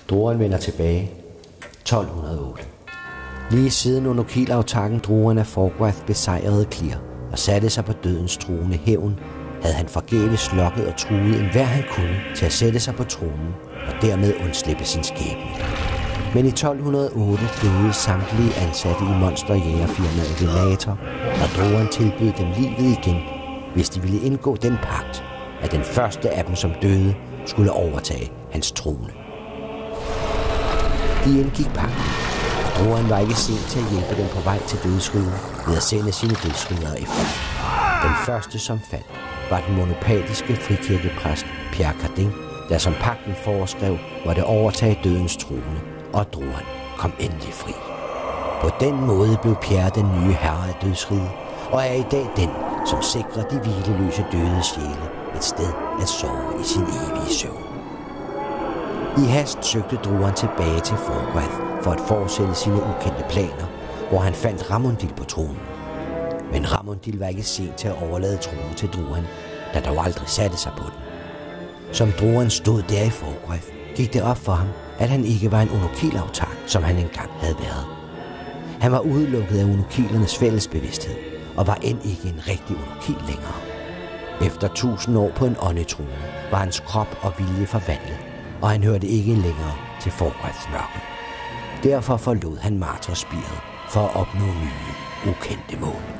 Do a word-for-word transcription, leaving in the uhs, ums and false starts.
Druren vender tilbage. tolv hundrede og otte. Lige siden Unukil-attacken Druren af Forgwath besejrede Clear og satte sig på dødens truende hævn, havde han forgæves lokket og truet enhver han kunne til at sætte sig på tronen og dermed undslippe sin skæbne. Men i tolv hundrede og otte døde samtlige ansatte i monsterjægerfirmaet Venator, og Druren tilbød dem livet igen, hvis de ville indgå den pagt, at den første af dem, som døde, skulle overtage hans trone. De indgik pagten, og Druren var ikke sent til at hjælpe dem på vej til dødsriget ved at sende sine dødsridere efter. Den første, som faldt, var den monopatiske frikirkepræst Pierre Cardin, der som pagten foreskrev, måtte overtage dødens trone, og Druren kom endelig fri. På den måde blev Pierre den nye herre af dødsriget, og er i dag den, som sikrer de hvileløse døde sjæle et sted at sove i sin evige søvn. I hast søgte Druren tilbage til Forgwath for at fortsætte sine ukendte planer, hvor han fandt Ramundil på tronen. Men Ramundil var ikke sent til at overlade tronen til Druren, der dog aldrig satte sig på den. Som Druren stod der i Forgwath, gik det op for ham, at han ikke var en Unukil-autark, som han engang havde været. Han var udelukket af Unukilernes fællesbevidsthed, og var end ikke en rigtig Unukil længere. Efter tusind år på en åndetrone var hans krop og vilje forvandlet, og han hørte ikke længere til Forgwaths mørke. Derfor forlod han martyrspiret for at opnå nye, ukendte mål.